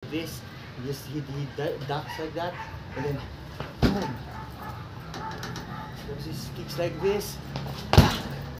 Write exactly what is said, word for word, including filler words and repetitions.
this. He just he, he ducks like that, and then boom. So he kicks like this,